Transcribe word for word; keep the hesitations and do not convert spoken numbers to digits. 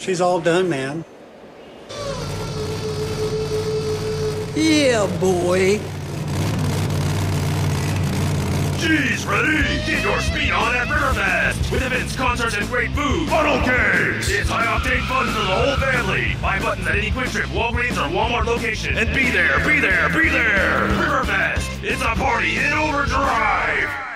She's all done, man. Yeah, boy. G's ready? Get your speed on at Riverfest! With events, concerts, and great food. Funnel cakes! It's high-octane fun for the whole family. Buy buttons at any Quick Trip, Walgreens, or Walmart location. And be there, be there, be there! Riverfest! It's a party in overdrive!